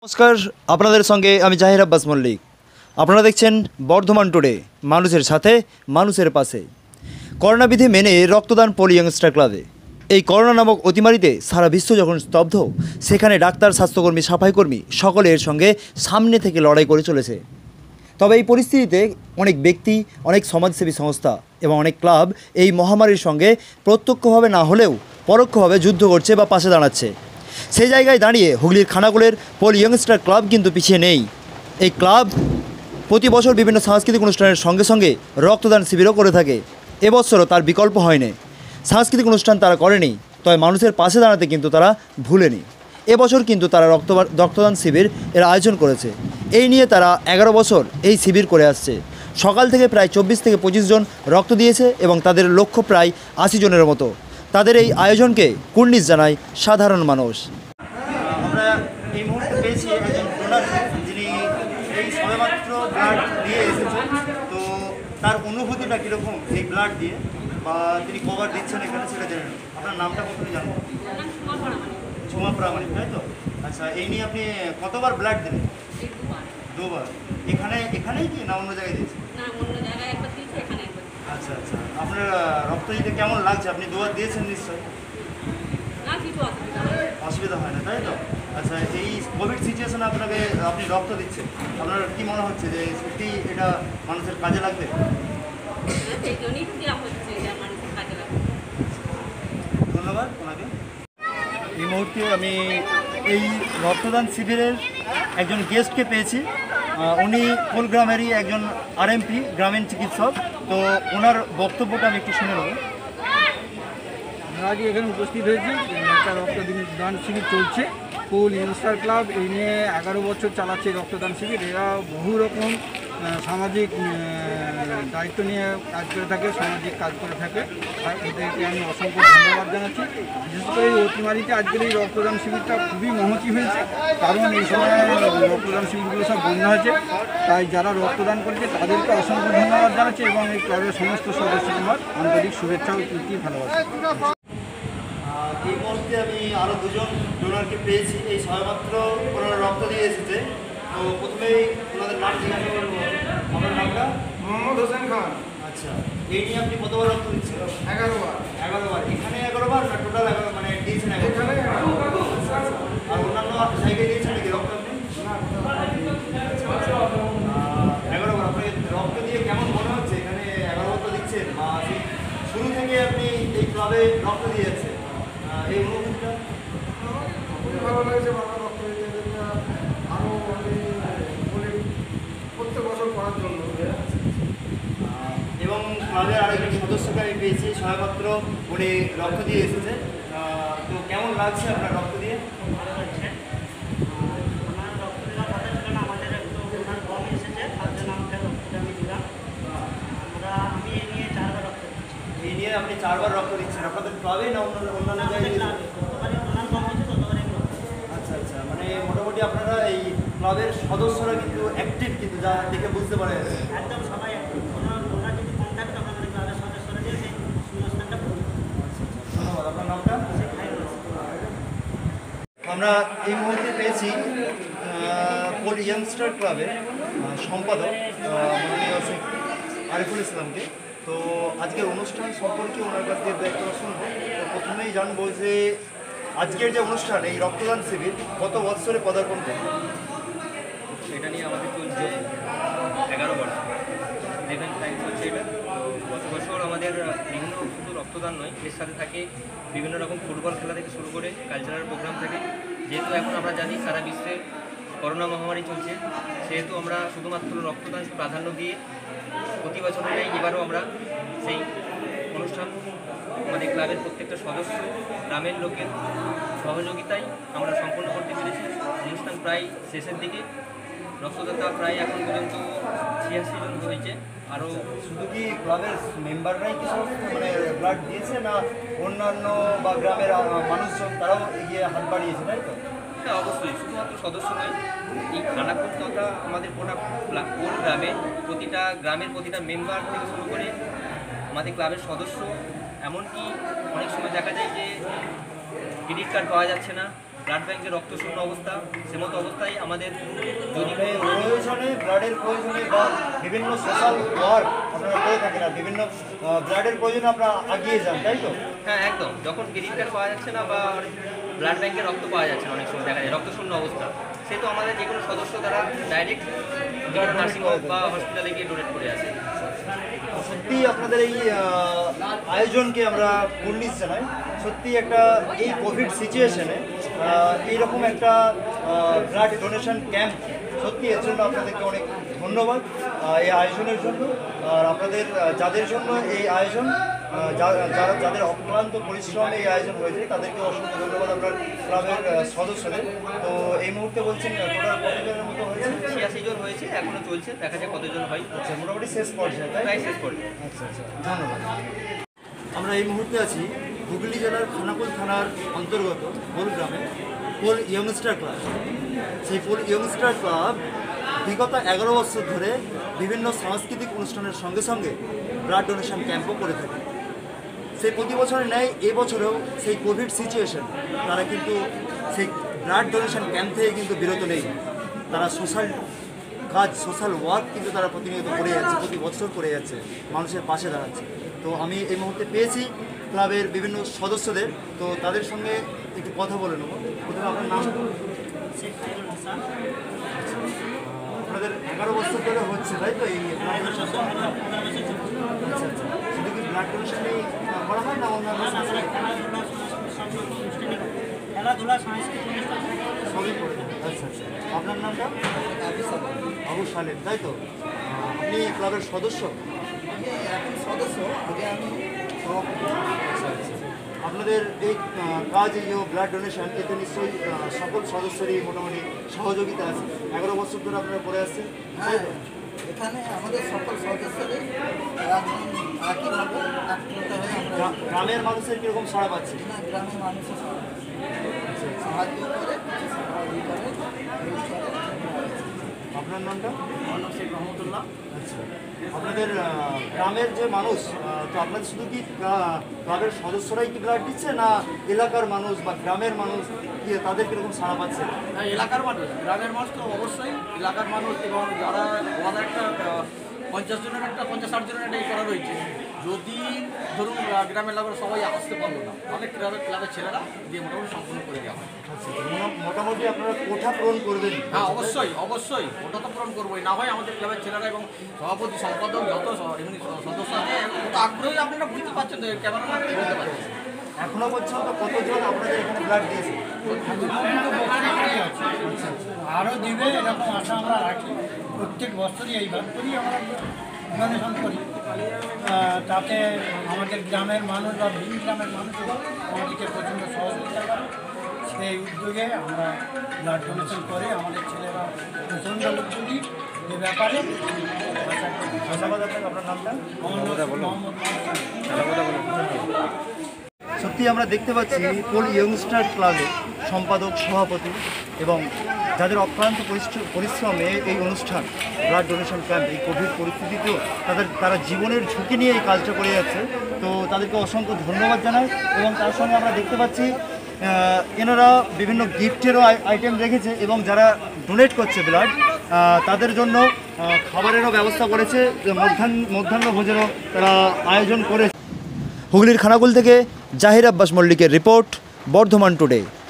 নমস্কার, আপনাদের সঙ্গে আমি জাহির আব্বাস মল্লিক। আপনারা দেখছেন বর্ধমান টুডে, মানুষের সাথে মানুষের পাশে। করোনা বিধি মেনে রক্তদান পল ইয়ংস্টার ক্লাবে। এই করোনা নামক অতিমারিতে সারা বিশ্ব যখন স্তব্ধ, সেখানে ডাক্তার, স্বাস্থ্যকর্মী, সাফাইকর্মী সকলে এর সঙ্গে সামনে থেকে লড়াই করে চলেছে। তবে এই পরিস্থিতিতে অনেক ব্যক্তি, অনেক সমাজসেবী সংস্থা এবং অনেক ক্লাব এই মহামারীর সঙ্গে প্রত্যক্ষভাবে না হলেও পরোক্ষভাবে যুদ্ধ করছে বা পাশে দাঁড়াচ্ছে। সেই জায়গায় দাঁড়িয়ে হুগলির খানাকুলের পল ইয়ংস্টার ক্লাব কিন্তু পিছিয়ে নেই। এই ক্লাব প্রতি বছর বিভিন্ন সাংস্কৃতিক অনুষ্ঠানের সঙ্গে সঙ্গে রক্তদান শিবিরও করে থাকে। এবছরও তার বিকল্প হয়নি। সাংস্কৃতিক অনুষ্ঠান তারা করেনি, তবে মানুষের পাশে দাঁড়াতে কিন্তু তারা ভুলেনি। এবছর কিন্তু তারা রক্তদান শিবির এর আয়োজন করেছে। এই নিয়ে তারা 11 বছর এই শিবির করে আসছে। সকাল থেকে প্রায় 24 থেকে 25 জন রক্ত দিয়েছে এবং তাদের লক্ষ্য প্রায় 80 জনের মতো। তাদের এই আয়োজনকে কুর্নিশ জানায় সাধারণ মানুষ। আমরা এই মুহূর্তে পেয়েছি একজন ডোনার, যিনি এই সবেমাত্র ব্লাড দিয়ে এসেছেন। তো তার অনুভূতিটা কীরকম এই ব্লাড দিয়ে, বা তিনি কবার দিচ্ছেন এখানে, সেটা জেনে নেন। আপনার নামটা প্রথমে জানবো। ঝুমা প্রামাণিক, তাই তো? আচ্ছা, এই নিয়ে আপনি কতবার ব্লাড দিলেন? দুবার। এখানেই কি না অন্য জায়গায় দিয়েছেন? আচ্ছা আচ্ছা, আপনার রক্ত দিতে কেমন লাগছে? আপনি দুবার দিয়েছেন নিশ্চয়ই, অসুবিধা হয় না, তাই তো? আচ্ছা, এই কোভিড সিচুয়েশনে আপনি রক্ত দিচ্ছেন, আপনার কি মনে হচ্ছে যে সত্যি এটা মানুষের কাজে লাগবে? ধন্যবাদ ওনাকে। এই মুহূর্তে আমি এই রক্তদান শিবিরের একজন গেস্টকে পেয়েছি। উনি কোল গ্রামেরই একজন আরএমপি, গ্রামীণ চিকিৎসক। তো ওনার বক্তব্যটা আমি একটু শুনে নেব। আমরা আজকে এখানে উপস্থিত হয়েছি, একটা রক্তদান শিবির চলছে। পোল ইয়ংস্টার ক্লাব এই নিয়ে 11 বছর চালাচ্ছে রক্তদান শিবির। এরা বহু রকম সামাজিক দায়িত্ব নিয়ে কাজ করে থাকে, সামাজিক কাজ করে থাকে। এদেরকে আমি অসংখ্য ধন্যবাদ জানাচ্ছি। বিশেষ করে এই অতিমারিতে আজকের এই রক্তদান শিবিরটা খুবই মহতি হয়েছে, কারণ এই সময় রক্তদান শিবিরগুলো সব বন্ধ হয়েছে। তাই যারা রক্তদান করেছে তাদেরকে অসংখ্য ধন্যবাদ জানাচ্ছি এবং এই ক্লাবের সমস্ত সদস্যদের আমার আন্তরিক শুভেচ্ছা ও প্রীতি ভালোবাসা। এই মুহূর্তে আমি আরও দুজন ডোনারকে পেয়েছি। এই সবেমাত্র ওনারা রক্ত দিয়ে এসেছে। তো প্রথমেই ওনাদের নাম জিজ্ঞাসা করবো। আমার নামটা মোহাম্মদ হোসেন খান। আচ্ছা, এই নিয়ে আপনি কতবার রক্ত দিচ্ছেন? 11 বার। 11 বার। এখানে 11 বার না টোটাল 11, মানে দিয়েছেন 11? এখানে 11 বার। আর অন্যান্য জায়গায় দিয়েছেন নাকি রক্ত আপনি? 11 বার। আপনি রক্ত দিয়ে কেমন মনে হচ্ছে? এখানে 11 বার তো দিচ্ছেন, শুরু থেকে আপনি এই ক্লাবে রক্ত দিয়ে যাচ্ছেন, এই অনুভূতিটা? খুবই ভালো লাগছে। বাবা রক্ত দিতে আরও আমি বলি প্রত্যেক বছর করার জন্য। এবং ক্লাবের আরেকজন সদস্যকে আমি পেয়েছি, সবেমাত্র উনি রক্ত দিয়ে এসেছে। তো কেমন লাগছে আপনার রক্ত দিয়ে? ভালো লাগছে। ওনার রক্ত দেওয়ার কথা ছিল না, আমাদের একটু ওনার কম এসেছে, তার জন্য আমাকে রক্তটা আমি দিলাম। আমি এই নিয়ে 4 বার রক্ত দিচ্ছি। এই নিয়ে আপনি 4 বার রক্ত দিচ্ছেন আপনাদের ক্লাবে না অন্যান্য জায়গায়? যতবারই ওনার কম হচ্ছে ততবারই আমি রক্ত দিচ্ছি। আচ্ছা আচ্ছা, মানে মোটামুটি আপনারা এই ক্লাবের সদস্যরা কিন্তু অ্যাক্টিভ, কিন্তু যা দেখে বুঝতে পারা যাচ্ছে। একদম সবাই একটু ওনার যদি কম থাকে তখন আমাদের ক্লাবের সদস্যরা দিয়ে সেই শূন্যস্থানটা পূরণ করে। ধন্যবাদ। আপনার নামটা? আমরা এই মুহূর্তে পেয়েছি পোল ইয়ংস্টার ক্লাবের সম্পাদক মাননীয় শেখ আরিফুল ইসলামকে। তো আজকের অনুষ্ঠান সম্পর্কে ওনার কাছ থেকে একটা শুনবো। তো প্রথমেই জানবো যে আজকের যে অনুষ্ঠান, এই রক্তদান শিবির কত বৎসরে পদার্পণ করে? এটা নিয়ে আমাদের চলছে 11 বছর, 11 টাইম চলছে এটা। গত বছর আমাদের বিভিন্ন শুধু রক্তদান নয়, এর সাথে থাকে বিভিন্ন রকম ফুটবল খেলা থেকে শুরু করে কালচারাল প্রোগ্রাম থাকে। যেহেতু এখন আমরা জানি সারা বিশ্বে করোনা মহামারী চলছে, সেহেতু আমরা শুধুমাত্র রক্তদান প্রাধান্য দিয়ে প্রতি বছরের এবারও আমরা সেই অনুষ্ঠান আমাদের ক্লাবের প্রত্যেকটা সদস্য, গ্রামের লোকের সহযোগিতায় আমরা সম্পন্ন করতে পেরেছি। অনুষ্ঠান প্রায় শেষের দিকে। রক্তদাতা প্রায় এখন পর্যন্ত 86 জন হয়েছে। আরও শুধু কি ক্লাবের মেম্বাররাই কি মানে ব্লাড দিয়েছে, না অন্যান্য বা গ্রামের মানুষজন তারাও এগিয়ে হাত বাড়িয়েছে, তাই তো? হ্যাঁ, অবশ্যই শুধুমাত্র সদস্য নয়, এই খানাকুল তথা আমাদের কোন গ্রামে গ্রামের প্রতিটা মেম্বার থেকে শুরু করে আমাদের ক্লাবের সদস্য, এমনকি অনেক সময় দেখা যায় যে ক্রেডিট কার্ড পাওয়া যাচ্ছে না, ব্লাড ব্যাংকের রক্তশূন্য অবস্থা সেমতো অবস্থায় আমাদের যদি প্রয়োজনে ব্লাডের প্রয়োজনে বা বিভিন্ন সোশ্যাল ওয়ার্ক আপনারা করে থাকেন আর বিভিন্ন ব্লাডের প্রয়োজনে আপনারা এগিয়ে যান, তাই তো? হ্যাঁ একদম, যখন ক্রেডিট কার্ড পাওয়া যাচ্ছে না বা ব্লাড ব্যাংকে রক্ত পাওয়া যাচ্ছে না, অনেক সময় দেখা যায় রক্তশূন্য অবস্থা, সে তো আমাদের যে কোনো সদস্য দ্বারা ডাইরেক্ট নার্সিংহোম বা হসপিটালে গিয়ে ডোনেট করে আসে। সত্যি আপনাদের এই আয়োজনকে আমরা কুর্নিশ জানাই। সত্যি একটা এই কোভিড সিচুয়েশনে এইরকম একটা ব্লাড ডোনেশন ক্যাম্প, সত্যি এর জন্য আপনাদেরকে অনেক ধন্যবাদ এই আয়োজনের জন্য। আর আপনাদের যাদের জন্য এই আয়োজন, যাদের অক্লান্ত পরিশ্রমে এই আয়োজন হয়েছে তাদেরকে অসংখ্য ধন্যবাদ আপনার ক্লাবের সদস্যদের। তো এই মুহূর্তে বলছেন টোটাল কতজনের মতো হয়েছে? 86 জন হয়েছে, এখনো চলছে, দেখা যাক কতজন হয়। আচ্ছা, মোটামুটি শেষ পর্যায়ে, তাই? প্রায় শেষ পর্যায়ে। আচ্ছা আচ্ছা, ধন্যবাদ। আমরা এই মুহূর্তে আছি হুগলি জেলার খানাকুল থানার অন্তর্গত পোল গ্রামে পোল ইয়ংস্টার ক্লাব। সেই পোল ইয়ংস্টার ক্লাব বিগত 11 বছর ধরে বিভিন্ন সাংস্কৃতিক অনুষ্ঠানের সঙ্গে সঙ্গে ব্লাড ডোনেশন ক্যাম্পও করে থাকে। সেই প্রতি বছরের ন্যায় এবছরেও সেই কোভিড সিচুয়েশন তারা কিন্তু সেই ব্লাড ডোনেশন ক্যাম্প থেকে কিন্তু বিরত নেই। তারা সোশ্যাল কাজ, সোশ্যাল ওয়ার্ক কিন্তু তারা প্রতিনিয়ত করে যাচ্ছে, প্রতি বছর করে যাচ্ছে, মানুষের পাশে দাঁড়াচ্ছে। তো আমি এই মুহূর্তে পেয়েছি ক্লাবের বিভিন্ন সদস্যদের, তো তাদের সঙ্গে একটু কথা বলে নেব। প্রথমে আপনার নাম? আপনাদের 11 বছর ধরে হচ্ছে, তাই তো? এই ব্লাড ডোনেশন। আচ্ছা আচ্ছা, শুধু কি ব্লাড ডোনেশনই করা হয় না অন্যান্য খেলাধুলা সাংস্কৃতিক অনুষ্ঠান সবই করে? আচ্ছা আচ্ছা, আপনার নামটা? আবু সালেম, তাই তো? আপনি ক্লাবের সদস্য? সদস্য আগে আমি আচ্ছা আচ্ছা, আপনাদের এই কাজ, এই যে ব্লাড ডোনেশন, এতে নিশ্চয়ই সকল সদস্যরই মোটামুটি সহযোগিতা আছে। 11 বছর ধরে আপনারা করে আসছেন, তাই তো? এখানে আমাদের সকল সদস্যদের একইভাবে একত্রিত হয়ে আমরা গ্রামের মানুষের কীরকম সাড়া পাচ্ছে? গ্রামের মানুষের সাহায্য করে আপনার নামটা? মোহাম্মদ শেখ রহমতুল্লাহ। আচ্ছা, আপনাদের গ্রামের যে মানুষ, তো আপনাদের শুধু কি ক্লাবের সদস্যরাই কি ব্লাড দিচ্ছে, না এলাকার মানুষ বা গ্রামের মানুষ কি তাদের কীরকম সাড়া পাচ্ছে? এলাকার মানুষ, গ্রামের মানুষ তো অবশ্যই এলাকার মানুষ, এবং যারা আমাদের একটা 50 জনের একটা 50-60 জনের একটা করা রয়েছে। যদি ধরুন গ্রামের লোকেরা সবাই আসতে পারলো না, তাহলে ক্লাবের ছেলেরা দিয়ে মোটামুটি সম্পূর্ণ করে দেওয়া হয়। আচ্ছা, মোটামুটি আপনারা কোঠা পূরণ করবেন? হ্যাঁ অবশ্যই অবশ্যই, ওটা তো পূরণ করবোই, না হয় আমাদের ক্লাবের ছেলেরা এবং সভাপতি সম্পাদক যত এমনি সদস্য আছে কত আগ্রহী আপনারা বুঝতে পারছেন, তো ক্যামেরাম্যান বুঝতে পারছেন। এখনো পর্যন্ত কতজন আপনাদের এখানে ব্লাড দিয়েছে? আরও দিবে এরকম আশা আমরা রাখি। প্রত্যেক বছরই এইভাবে করি আমরা ডোনেশন করি, তাতে আমাদের গ্রামের মানুষ বা ভিন গ্রামের মানুষও আমাদেরকে প্রচণ্ড সহযোগিতা করে। সেই উদ্যোগে আমরা ব্লাড ডোনেশন করে আমাদের ছেলেরা প্রচণ্ড উদ্যোগী এ ব্যাপারে। ধন্যবাদ আপনাকে। আপনার নামটা? মোহাম্মদ। সত্যি আমরা দেখতে পাচ্ছি পোল ইয়ংস্টার ক্লাবের সম্পাদক, সভাপতি এবং যাদের অক্লান্ত পরিশ্রমে এই অনুষ্ঠান ব্লাড ডোনেশন ক্যাম্প, এই কোভিড পরিস্থিতিতেও তারা জীবনের ঝুঁকি নিয়ে এই কাজটা করে যাচ্ছে। তো তাদেরকে অসংখ্য ধন্যবাদ জানাই। এবং তার সঙ্গে আমরা দেখতে পাচ্ছি এনারা বিভিন্ন গিফটেরও আইটেম রেখেছে, এবং যারা ডোনেট করছে ব্লাড তাদের জন্য খাবারেরও ব্যবস্থা করেছে, মধ্যাহ্ন ভোজেরও তারা আয়োজন করেছে। হুগলির খানাকুল থেকে জাহির আব্বাস মল্লিকের রিপোর্ট, বর্ধমান টুডে।